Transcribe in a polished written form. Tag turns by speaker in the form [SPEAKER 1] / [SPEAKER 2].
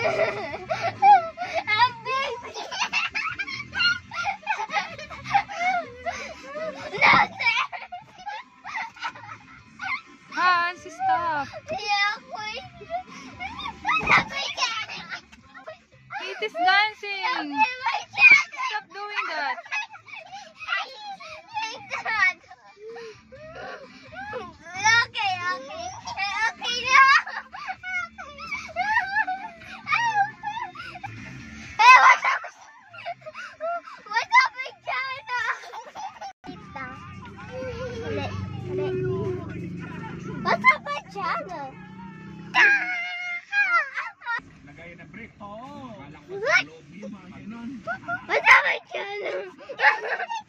[SPEAKER 1] Hans, stop. It is dancing. Stop doing that.
[SPEAKER 2] What's up, my channel? What's up, my channel?